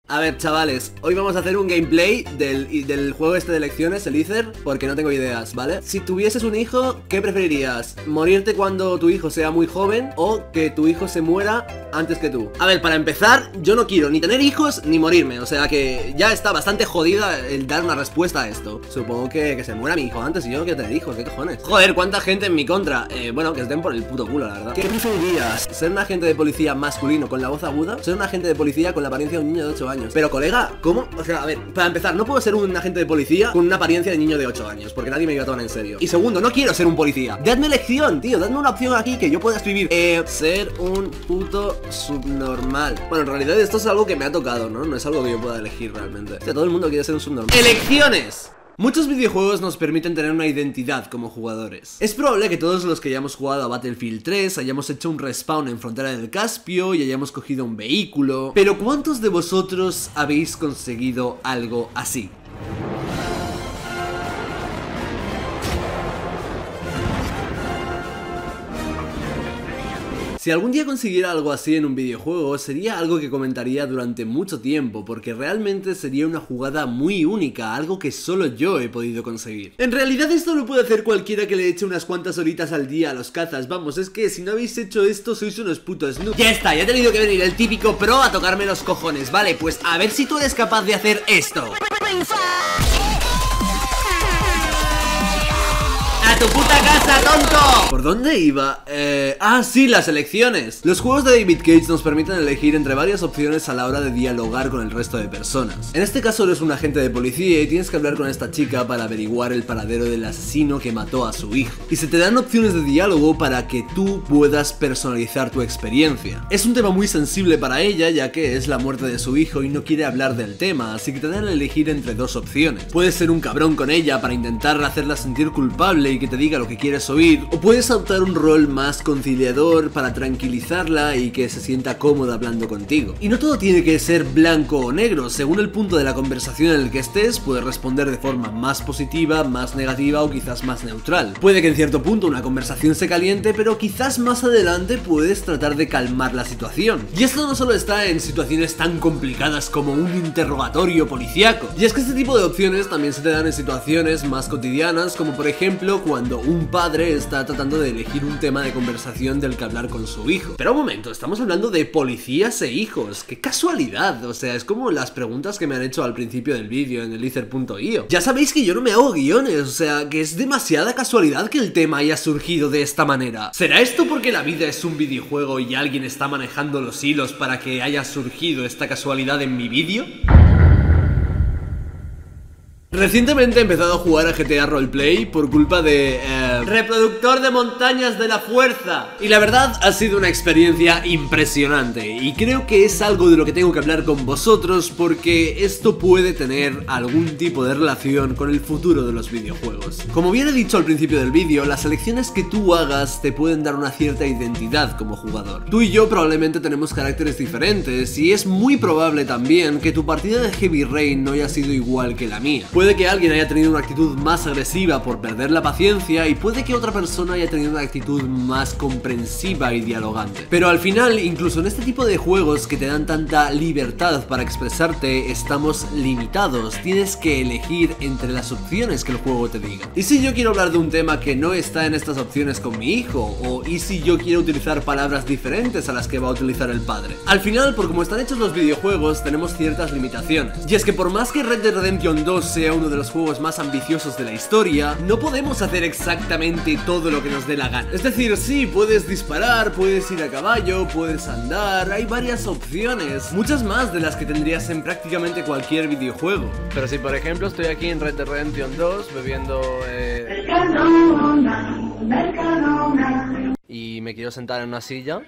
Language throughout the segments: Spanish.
A ver, chavales, hoy vamos a hacer un gameplay del juego este de elecciones, el Ether, porque no tengo ideas, ¿vale? Si tuvieses un hijo, ¿qué preferirías? ¿Morirte cuando tu hijo sea muy joven o que tu hijo se muera antes que tú? A ver, para empezar, yo no quiero ni tener hijos ni morirme, o sea que ya está bastante jodida el dar una respuesta a esto. Supongo que se muera mi hijo antes y yo no quiero tener hijos, ¿qué cojones? Joder, cuánta gente en mi contra. Bueno, que estén por el puto culo, la verdad. ¿Qué preferirías? ¿Ser un agente de policía masculino con la voz aguda? ¿Ser un agente de policía con la apariencia de un niño de 8 años? Pero colega, ¿cómo? O sea, a ver, para empezar, no puedo ser un agente de policía con una apariencia de niño de 8 años, porque nadie me iba a tomar en serio. Y segundo, no quiero ser un policía. Dadme elección, tío, dadme una opción aquí que yo pueda escribir ser un puto subnormal. Bueno, en realidad esto es algo que me ha tocado, ¿no? No es algo que yo pueda elegir realmente. O sea, todo el mundo quiere ser un subnormal. ¡Elecciones! Muchos videojuegos nos permiten tener una identidad como jugadores. Es probable que todos los que hayamos jugado a Battlefield 3 hayamos hecho un respawn en Frontera del Caspio y hayamos cogido un vehículo, pero ¿cuántos de vosotros habéis conseguido algo así? Si algún día consiguiera algo así en un videojuego, sería algo que comentaría durante mucho tiempo, porque realmente sería una jugada muy única, algo que solo yo he podido conseguir. En realidad esto lo puede hacer cualquiera que le eche unas cuantas horitas al día a los cazas, vamos, es que si no habéis hecho esto sois unos putos noob. Ya está, ya ha tenido que venir el típico pro a tocarme los cojones, vale, pues a ver si tú eres capaz de hacer esto. ¡A tu puta casa, tonto! ¿Por dónde iba? Sí, las elecciones. Los juegos de David Cage nos permiten elegir entre varias opciones a la hora de dialogar con el resto de personas. En este caso eres un agente de policía y tienes que hablar con esta chica para averiguar el paradero del asesino que mató a su hijo. Y se te dan opciones de diálogo para que tú puedas personalizar tu experiencia. Es un tema muy sensible para ella, ya que es la muerte de su hijo y no quiere hablar del tema, así que te dan a elegir entre dos opciones. Puedes ser un cabrón con ella para intentar hacerla sentir culpable y que te diga lo que quieres oír, o puedes adoptar un rol más conciliador para tranquilizarla y que se sienta cómoda hablando contigo. Y no todo tiene que ser blanco o negro, según el punto de la conversación en el que estés, puedes responder de forma más positiva, más negativa o quizás más neutral. Puede que en cierto punto una conversación se caliente, pero quizás más adelante puedes tratar de calmar la situación. Y esto no solo está en situaciones tan complicadas como un interrogatorio policíaco, y es que este tipo de opciones también se te dan en situaciones más cotidianas, como por ejemplo cuando un padre está tratando de elegir un tema de conversación del que hablar con su hijo. Pero un momento, estamos hablando de policías e hijos, qué casualidad, o sea, es como las preguntas que me han hecho al principio del vídeo en el ether.io. Ya sabéis que yo no me hago guiones, o sea, que es demasiada casualidad que el tema haya surgido de esta manera. ¿Será esto porque la vida es un videojuego y alguien está manejando los hilos para que haya surgido esta casualidad en mi vídeo? Recientemente he empezado a jugar a GTA Roleplay por culpa de reproductor de montañas de la fuerza. Y la verdad ha sido una experiencia impresionante. Y creo que es algo de lo que tengo que hablar con vosotros, porque esto puede tener algún tipo de relación con el futuro de los videojuegos. Como bien he dicho al principio del vídeo, las elecciones que tú hagas te pueden dar una cierta identidad como jugador. Tú y yo probablemente tenemos caracteres diferentes, y es muy probable también que tu partida de Heavy Rain no haya sido igual que la mía. Puede que alguien haya tenido una actitud más agresiva por perder la paciencia, y puede que otra persona haya tenido una actitud más comprensiva y dialogante. Pero al final, incluso en este tipo de juegos que te dan tanta libertad para expresarte, estamos limitados. Tienes que elegir entre las opciones que el juego te diga. ¿Y si yo quiero hablar de un tema que no está en estas opciones con mi hijo? ¿O y si yo quiero utilizar palabras diferentes a las que va a utilizar el padre? Al final, por como están hechos los videojuegos, tenemos ciertas limitaciones. Y es que por más que Red Dead Redemption 2 sea uno de los juegos más ambiciosos de la historia, no podemos hacer exactamente todo lo que nos dé la gana. Es decir, sí, puedes disparar, puedes ir a caballo, puedes andar, hay varias opciones, muchas más de las que tendrías en prácticamente cualquier videojuego. Pero si por ejemplo estoy aquí en Red Dead Redemption 2 bebiendo y me quiero sentar en una silla,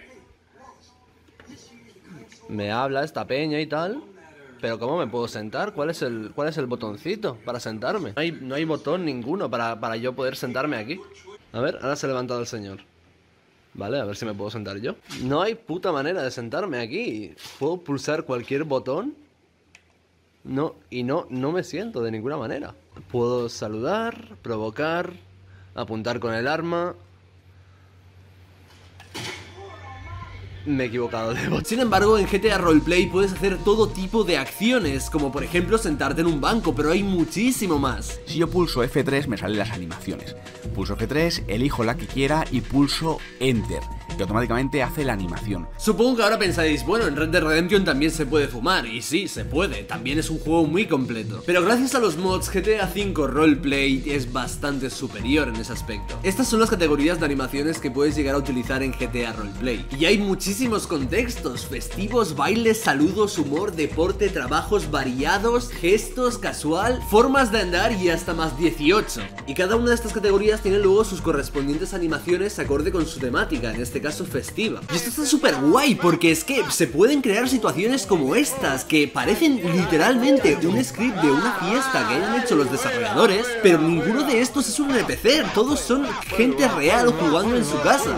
me habla esta peña y tal. Pero ¿cómo me puedo sentar? ¿Cuál es el botoncito para sentarme? No hay botón ninguno para yo poder sentarme aquí. A ver, ahora se ha levantado el señor. Vale, a ver si me puedo sentar yo. No hay puta manera de sentarme aquí. ¿Puedo pulsar cualquier botón? No, y no me siento de ninguna manera. Puedo saludar, provocar, apuntar con el arma. Me he equivocado de bot. Sin embargo, en GTA Roleplay puedes hacer todo tipo de acciones, como por ejemplo sentarte en un banco, pero hay muchísimo más. Si yo pulso F3 me salen las animaciones. Pulso F3, elijo la que quiera y pulso Enter, que automáticamente hace la animación. Supongo que ahora pensáis, bueno, en Red Dead Redemption también se puede fumar, y sí, se puede, también es un juego muy completo. Pero gracias a los mods, GTA V Roleplay es bastante superior en ese aspecto. Estas son las categorías de animaciones que puedes llegar a utilizar en GTA Roleplay. Y hay muchísimos contextos: festivos, bailes, saludos, humor, deporte, trabajos variados, gestos, casual, formas de andar y hasta más 18. Y cada una de estas categorías tiene luego sus correspondientes animaciones acorde con su temática, en este caso festiva. Y esto está súper guay porque es que se pueden crear situaciones como estas, que parecen literalmente un script de una fiesta que hayan hecho los desarrolladores, pero ninguno de estos es un NPC, todos son gente real jugando en su casa.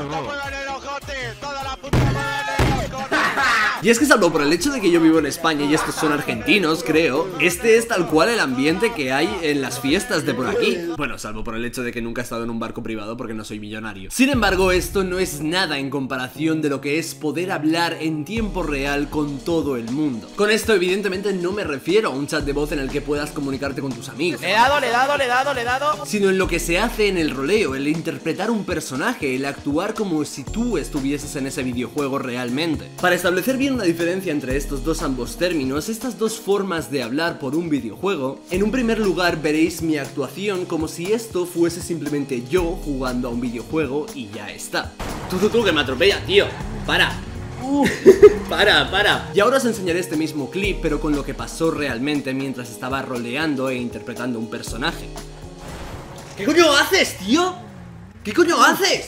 Y es que salvo por el hecho de que yo vivo en España y estos son argentinos, creo, este es tal cual el ambiente que hay en las fiestas de por aquí. Bueno, salvo por el hecho de que nunca he estado en un barco privado porque no soy millonario. Sin embargo, esto no es nada en comparación de lo que es poder hablar en tiempo real con todo el mundo. Con esto evidentemente no me refiero a un chat de voz en el que puedas comunicarte con tus amigos. Le he dado. Sino en lo que se hace en el roleo, el interpretar un personaje, el actuar como si tú estuvieses en ese videojuego realmente. Para establecer bien una diferencia entre estos dos ambos términos, estas dos formas de hablar por un videojuego, en un primer lugar veréis mi actuación como si esto fuese simplemente yo jugando a un videojuego y ya está. Tú que me atropella, tío. Para. Para. Y ahora os enseñaré este mismo clip, pero con lo que pasó realmente mientras estaba roleando e interpretando un personaje. ¿Qué coño haces, tío? ¿Qué coño haces?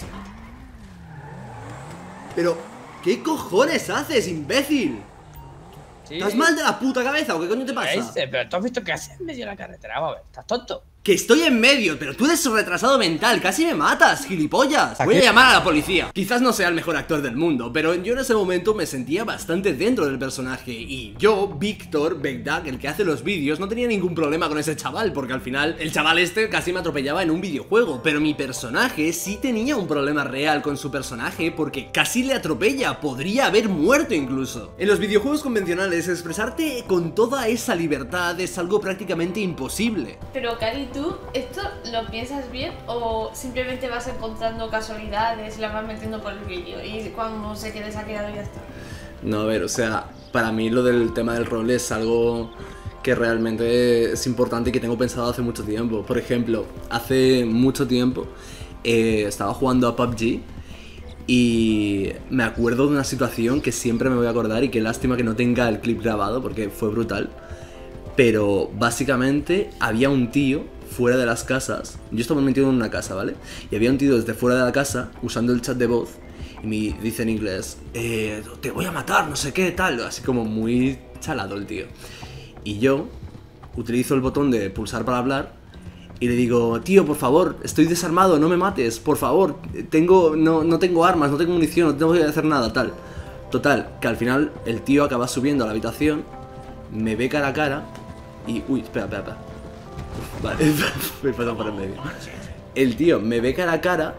Pero... ¿qué cojones haces, imbécil? Sí. ¿Estás mal de la puta cabeza o qué coño te pasa? Pero tú has visto qué haces en medio de la carretera, vamos a ver, ¿estás tonto? Que estoy en medio, pero tú eres retrasado mental, casi me matas, gilipollas. Voy a llamar a la policía. Quizás no sea el mejor actor del mundo, pero yo en ese momento me sentía bastante dentro del personaje. Y yo, Víctor Begdag, el que hace los vídeos, no tenía ningún problema con ese chaval, porque al final el chaval este casi me atropellaba en un videojuego. Pero mi personaje sí tenía un problema real con su personaje, porque casi le atropella, podría haber muerto incluso. En los videojuegos convencionales, expresarte con toda esa libertad es algo prácticamente imposible. Pero Cari, ¿tú esto lo piensas bien o simplemente vas encontrando casualidades y las vas metiendo por el vídeo y cuando se quede se ha quedado y ya está? No, a ver, o sea, para mí lo del tema del rol es algo que realmente es importante y que tengo pensado hace mucho tiempo. Por ejemplo, hace mucho tiempo estaba jugando a PUBG y me acuerdo de una situación que siempre me voy a acordar y qué lástima que no tenga el clip grabado porque fue brutal. Pero básicamente había un tío fuera de las casas. Yo estaba metido en una casa, ¿vale? Y había un tío desde fuera de la casa usando el chat de voz y me dice en inglés, te voy a matar, no sé qué, tal. Así como muy chalado el tío. Y yo utilizo el botón de pulsar para hablar y le digo, tío, por favor, estoy desarmado, no me mates, por favor, no tengo armas, no tengo munición, no tengo que hacer nada, tal. Total, que al final el tío acaba subiendo a la habitación, me ve cara a cara y... uy, espera. Vale, me he pasado por el medio. El tío me ve cara a cara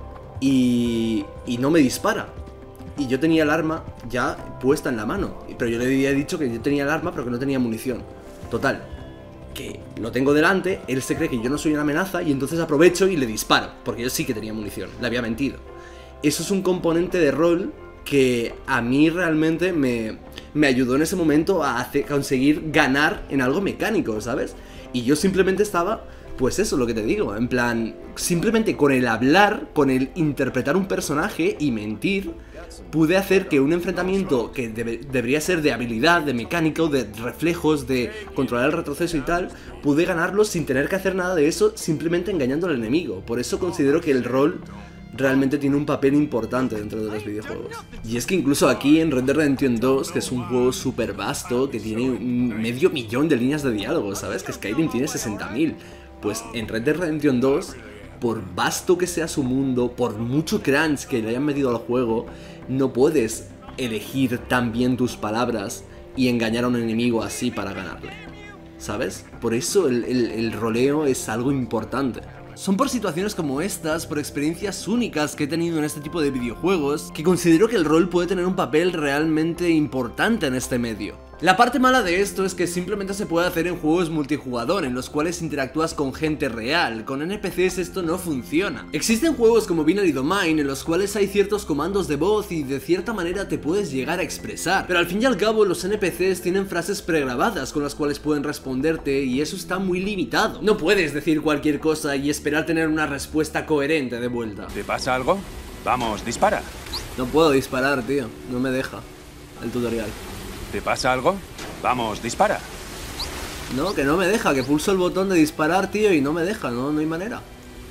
y no me dispara. Y yo tenía el arma ya puesta en la mano. Pero yo le había dicho que yo tenía el arma pero que no tenía munición. Total, que lo tengo delante, él se cree que yo no soy una amenaza y entonces aprovecho y le disparo. Porque yo sí que tenía munición, le había mentido. Eso es un componente de rol que a mí realmente me ayudó en ese momento a conseguir ganar en algo mecánico, ¿sabes? Y yo simplemente estaba, pues eso, lo que te digo, en plan, simplemente con el hablar, con el interpretar un personaje y mentir, pude hacer que un enfrentamiento que debería ser de habilidad, de mecánico, de reflejos, de controlar el retroceso y tal, pude ganarlo sin tener que hacer nada de eso, simplemente engañando al enemigo. Por eso considero que el rol realmente tiene un papel importante dentro de los videojuegos. Y es que incluso aquí en Red Dead Redemption 2, que es un juego súper vasto, que tiene 500.000 de líneas de diálogo, ¿sabes? Que Skyrim tiene 60.000. Pues en Red Dead Redemption 2, por vasto que sea su mundo, por mucho crunch que le hayan metido al juego, no puedes elegir tan bien tus palabras y engañar a un enemigo así para ganarle, ¿sabes? Por eso el roleo es algo importante. Son por situaciones como estas, por experiencias únicas que he tenido en este tipo de videojuegos, que considero que el rol puede tener un papel realmente importante en este medio. La parte mala de esto es que simplemente se puede hacer en juegos multijugador, en los cuales interactúas con gente real. Con NPCs esto no funciona. Existen juegos como Binary Domain en los cuales hay ciertos comandos de voz y de cierta manera te puedes llegar a expresar, pero al fin y al cabo los NPCs tienen frases pregrabadas con las cuales pueden responderte y eso está muy limitado. No puedes decir cualquier cosa y esperar tener una respuesta coherente de vuelta. ¿Te pasa algo? Vamos, dispara. No puedo disparar, tío, no me deja el tutorial. ¿Te pasa algo? Vamos, dispara. No, que no me deja, que pulso el botón de disparar, tío, y no me deja, no hay manera.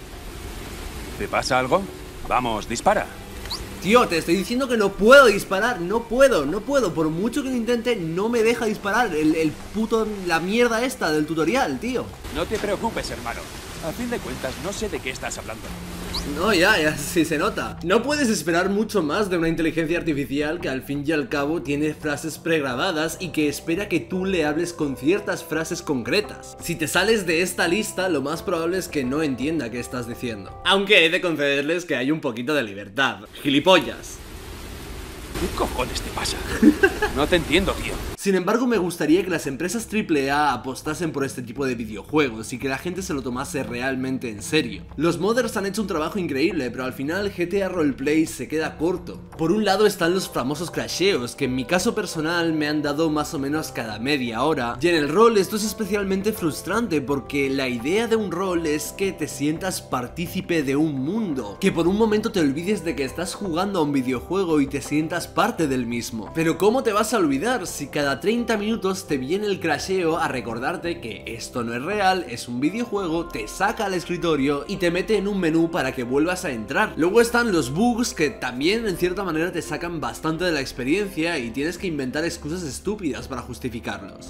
¿Te pasa algo? Vamos, dispara. Tío, te estoy diciendo que no puedo disparar, no puedo, por mucho que lo intente, no me deja disparar la mierda esta del tutorial, tío. No te preocupes, hermano. A fin de cuentas, no sé de qué estás hablando. No, ya, sí se nota. No puedes esperar mucho más de una inteligencia artificial que al fin y al cabo tiene frases pregrabadas y que espera que tú le hables con ciertas frases concretas. Si te sales de esta lista, lo más probable es que no entienda qué estás diciendo. Aunque he de concederles que hay un poquito de libertad. ¡Gilipollas! ¿Qué cojones te pasa? No te entiendo, tío. Sin embargo, me gustaría que las empresas AAA apostasen por este tipo de videojuegos y que la gente se lo tomase realmente en serio. Los modders han hecho un trabajo increíble, pero al final GTA Roleplay se queda corto. Por un lado están los famosos crasheos, que en mi caso personal me han dado más o menos cada media hora, y en el rol esto es especialmente frustrante porque la idea de un rol es que te sientas partícipe de un mundo, que por un momento te olvides de que estás jugando a un videojuego y te sientas parte del mismo. Pero ¿cómo te vas a olvidar si cada 30 minutos te viene el crasheo a recordarte que esto no es real, es un videojuego, te saca al escritorio y te mete en un menú para que vuelvas a entrar? Luego están los bugs que también en cierta manera te sacan bastante de la experiencia y tienes que inventar excusas estúpidas para justificarlos.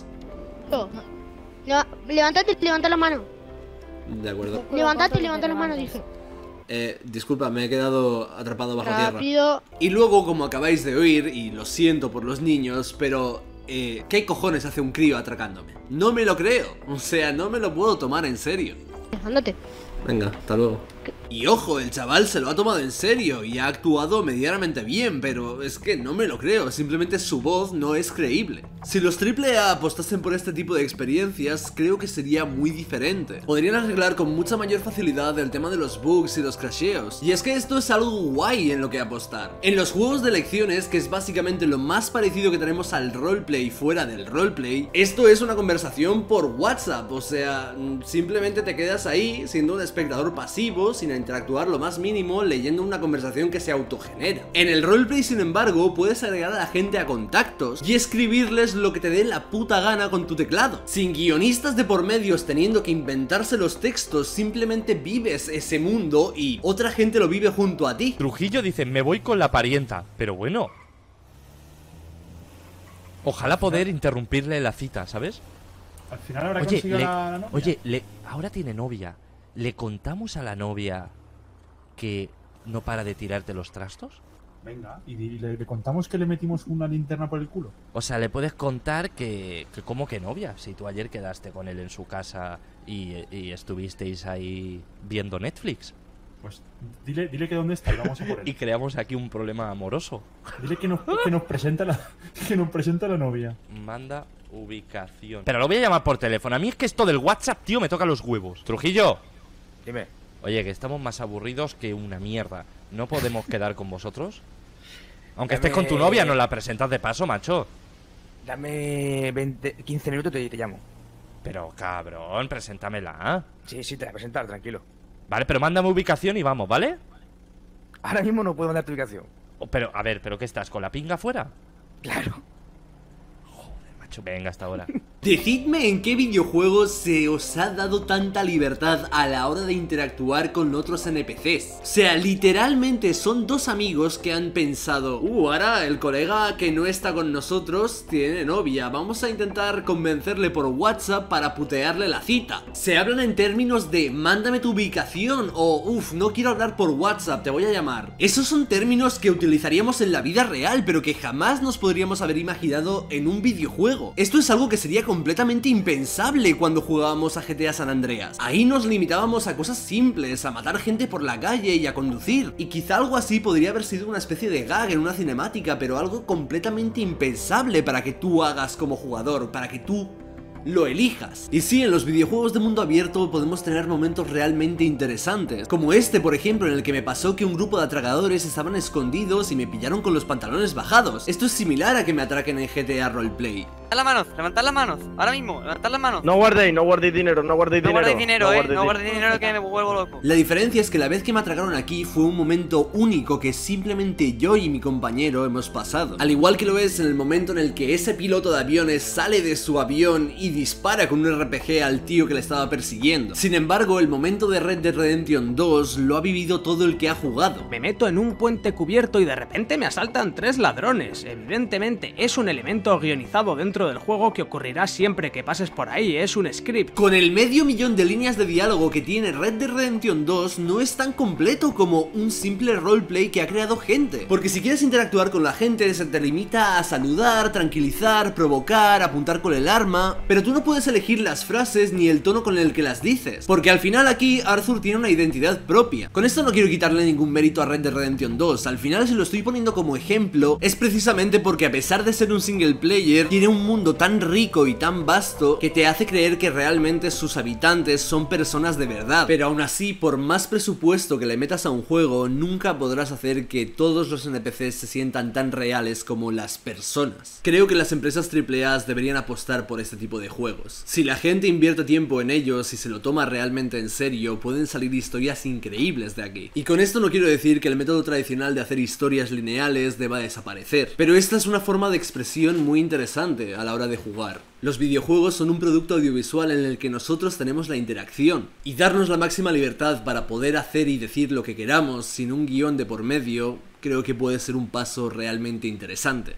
Levántate, levanta la mano. De acuerdo. Levántate, levanta la mano, dije. Disculpa, me he quedado atrapado bajo Rápido. tierra. Y luego, como acabáis de oír, y lo siento por los niños, pero... ¿qué cojones hace un crío atracándome? No me lo creo, o sea, no me lo puedo tomar en serio. Ándate. Venga, hasta luego. Y ojo, el chaval se lo ha tomado en serio y ha actuado medianamente bien, pero es que no me lo creo, simplemente su voz no es creíble. Si los AAA apostasen por este tipo de experiencias, creo que sería muy diferente. Podrían arreglar con mucha mayor facilidad el tema de los bugs y los crasheos. Y es que esto es algo guay en lo que apostar. En los juegos de elecciones, que es básicamente lo más parecido que tenemos al roleplay fuera del roleplay, esto es una conversación por WhatsApp, o sea, simplemente te quedas ahí siendo un espectador pasivo, sin interactuar lo más mínimo, leyendo una conversación que se autogenera. En el roleplay, sin embargo, puedes agregar a la gente a contactos y escribirles lo que te dé la puta gana con tu teclado. Sin guionistas de por medios teniendo que inventarse los textos, simplemente vives ese mundo y otra gente lo vive junto a ti. Trujillo dice, me voy con la parienta, pero bueno. Ojalá poder interrumpirle la cita, ¿sabes? Al final habrá conseguido la novia. Oye, ahora tiene novia. ¿Le contamos a la novia que no para de tirarte los trastos? Venga, y le contamos que le metimos una linterna por el culo. O sea, le puedes contar que ¿cómo que novia? Si tú ayer quedaste con él en su casa y estuvisteis ahí viendo Netflix. Pues dile que dónde está y vamos a por él. Y creamos aquí un problema amoroso. Dile que nos presenta la novia. Manda ubicación. Pero lo voy a llamar por teléfono. A mí es que esto del WhatsApp, tío, me toca los huevos. Trujillo. Dime. Oye, que estamos más aburridos que una mierda. ¿No podemos quedar con vosotros? Aunque estés con tu novia, nos la presentas de paso, macho. Dame 15 minutos y te llamo. Pero, cabrón, preséntamela. Sí, te la presentar, tranquilo. Vale, pero mándame ubicación y vamos, ¿vale? Ahora mismo no puedo mandar tu ubicación. Pero, a ver, ¿pero qué estás? ¿Con la pinga afuera? Claro. Macho, venga, hasta ahora. Decidme en qué videojuego se os ha dado tanta libertad a la hora de interactuar con otros NPCs. O sea, literalmente son dos amigos que han pensado, ahora el colega que no está con nosotros tiene novia, vamos a intentar convencerle por WhatsApp para putearle la cita. Se hablan en términos de mándame tu ubicación o no quiero hablar por WhatsApp, te voy a llamar. Esos son términos que utilizaríamos en la vida real, pero que jamás nos podríamos haber imaginado en un videojuego. Esto es algo que sería completamente completamente impensable cuando jugábamos a GTA San Andreas. Ahí nos limitábamos a cosas simples, a matar gente por la calle y a conducir. Y quizá algo así podría haber sido una especie de gag en una cinemática, pero algo completamente impensable para que tú hagas como jugador, para que tú lo elijas. Y sí, en los videojuegos de mundo abierto podemos tener momentos realmente interesantes, como este por ejemplo, en el que me pasó que un grupo de atracadores estaban escondidos y me pillaron con los pantalones bajados. Esto es similar a que me atraquen en GTA Roleplay. Levantad las manos, ahora mismo, levantad las manos. No guardéis dinero, no guardéis dinero. No guardéis dinero que me vuelvo loco. La diferencia es que la vez que me atracaron aquí fue un momento único que simplemente yo y mi compañero hemos pasado. Al igual que lo es en el momento en el que ese piloto de aviones sale de su avión y dispara con un RPG al tío que le estaba persiguiendo. Sin embargo, el momento de Red Dead Redemption 2 lo ha vivido todo el que ha jugado. Me meto en un puente cubierto y de repente me asaltan 3 ladrones. Evidentemente es un elemento guionizado dentro del juego que ocurrirá siempre que pases por ahí, es un script. Con el 500.000 de líneas de diálogo que tiene Red Dead Redemption 2 no es tan completo como un simple roleplay que ha creado gente. Porque si quieres interactuar con la gente se te limita a saludar, tranquilizar, provocar, apuntar con el arma, pero tú no puedes elegir las frases ni el tono con el que las dices, porque al final aquí Arthur tiene una identidad propia. Con esto no quiero quitarle ningún mérito a Red Dead Redemption 2, al final si lo estoy poniendo como ejemplo es precisamente porque a pesar de ser un single player tiene un mundo tan rico y tan vasto que te hace creer que realmente sus habitantes son personas de verdad, pero aún así por más presupuesto que le metas a un juego nunca podrás hacer que todos los NPCs se sientan tan reales como las personas. Creo que las empresas AAA deberían apostar por este tipo de juegos. Si la gente invierte tiempo en ellos y se lo toma realmente en serio, pueden salir historias increíbles de aquí. Y con esto no quiero decir que el método tradicional de hacer historias lineales deba desaparecer, pero esta es una forma de expresión muy interesante a la hora de jugar. Los videojuegos son un producto audiovisual en el que nosotros tenemos la interacción, y darnos la máxima libertad para poder hacer y decir lo que queramos sin un guión de por medio, creo que puede ser un paso realmente interesante.